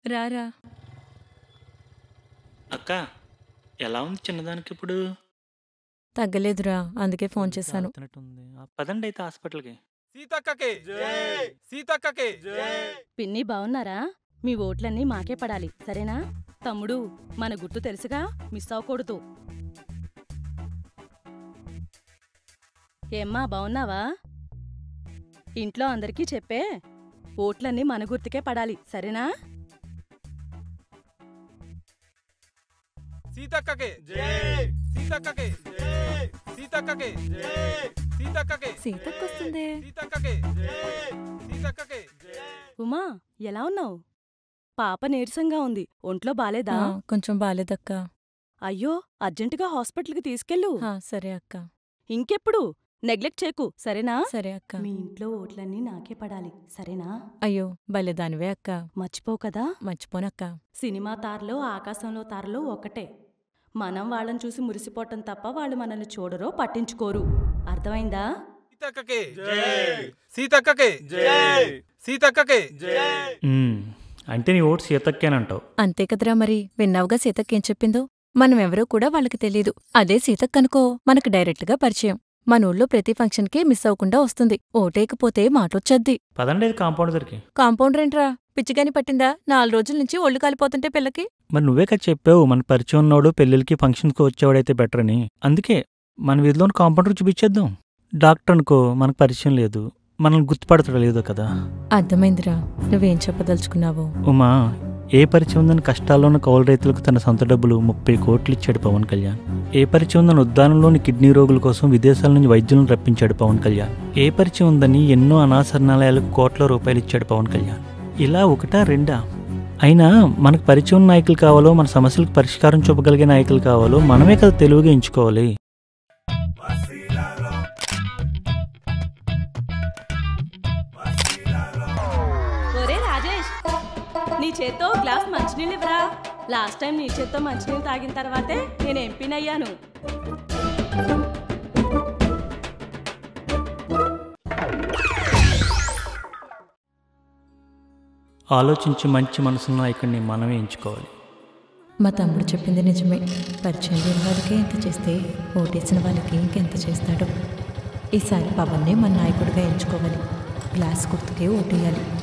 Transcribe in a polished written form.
రారా. అక్క ఎలా ఉంది చిన్నదానికి ఇప్పుడు? తగ్గలేదురా, అందుకే ఫోన్ చేశాను. పదండి అయితే హాస్పిటల్కి. పిన్ని బావున్నారా? మీ ఓట్లన్నీ మాకే పడాలి, సరేనా? తమ్ముడు, మన గుర్తు తెలుసుగా, మిస్ అవ్వకూడదు. ఏమ్మా బావున్నావా? ఇంట్లో అందరికీ చెప్పే, ఓట్లన్నీ మన గుర్తుకే పడాలి, సరేనా? సీతక్కొస్తుందే. ఉమా, ఎలా ఉన్నావు? పాప నీరసంగా ఉంది, ఒంట్లో బాలేదా? కొంచెం బాలేదక్క. అయ్యో, అర్జెంటుగా హాస్పిటల్కి తీసుకెళ్ళు. సరే అక్క. ఇంకెప్పుడు నెగ్లెక్ట్ చేయకు, సరేనా? సరే అక్క. మీ ఇంట్లో ఓట్లన్నీ నాకే పడాలి, సరేనా? అయ్యో భలేదానివే అక్క. మర్చిపోవు కదా? మర్చిపోనక్క. సినిమా తారలో ఆకాశంలో తారలో ఒకటే. మనం వాళ్ళని చూసి మురిసిపోవటం తప్ప వాళ్ళు మనల్ని చూడరో పట్టించుకోరు. అర్థమైందా? అంటే నీ ఓటు సీతక్కేనంటావు? అంతే కదరా మరి. విన్నావుగా సీతక్కేం చెప్పిందో? మనమెవరో కూడా వాళ్ళకి తెలీదు. అదే సీతక్కనుకో మనకు డైరెక్ట్గా పరిచయం. మన ఊళ్ళో ప్రతి ఫంక్షన్కి మిస్ అవ్వకుండా వస్తుంది. ఓటేకపోతే మాటొచ్చద్ది. పదండి కాంపౌండ్ దగ్గరికి. కాంపౌండర్ ఏంట్రా, పిచ్చిగాని పట్టిందా? 4 రోజుల నుంచి ఒళ్ళు కాలిపోతుంటే పిల్లకి. మరి నువ్వే కదా చెప్పావు మన పరిచయం ఉన్నవాడు పెళ్ళిళ్ళకి ఫంక్షన్స్కి వచ్చేవాడైతే బెటర్ అని. అందుకే మన వీధిలోని కాంపౌండర్ చూపించేద్దాం. డాక్టర్ అనుకో మనకు పరిచయం లేదు, మనల్ని గుర్తుపడతాడు లేదో కదా. అర్థమైందిరా, నువ్వేం చెప్పదలుచుకున్నావో. ఉమా, ఏ పరిచయం ఉందని కష్టాల్లో ఉన్న కౌలు రైతులకు తన సొంత డబ్బులు 30 కోట్లు ఇచ్చాడు పవన్ కళ్యాణ్. ఏ పరిచయం ఉందని ఉద్దానంలోని కిడ్నీ రోగుల కోసం విదేశాల నుంచి వైద్యులను రప్పించాడు పవన్ కళ్యాణ్. ఏ పరిచయం ఉందని ఎన్నో అనాశరణాలయాలకు కోట్ల రూపాయలు ఇచ్చాడు పవన్ కళ్యాణ్. ఇలా ఒకటా రెండా? అయినా మనకు పరిచయం ఉన్న నాయకులు కావాలో, మన సమస్యలకు పరిష్కారం చూపగలిగే నాయకులు కావాలో మనమే కదా తెలివిగా ఎంచుకోవాలి. ఒరే రాజేష్, నీ చేత్తో గ్లాస్ మంచినీళ్ళు ఇవ్వరా. లాస్ట్ టైం నీ చేత్తో మంచినీళ్ళు తాగిన తర్వాతే నేను ఎంపీనయ్యాను. ఆలోచించి మంచి మనసున్న నాయకుడిని మనమే ఎంచుకోవాలి. మా తమ్ముడు చెప్పింది నిజమే. పరిచయం లేని వాళ్ళకి ఎంత చేస్తే ఓటేసిన వాళ్ళకి ఇంకెంత చేస్తాడో. ఈసారి పవన్నే మన నాయకుడిగా ఎంచుకోవాలి. గ్లాస్ గుర్తుకే ఓటేయాలి.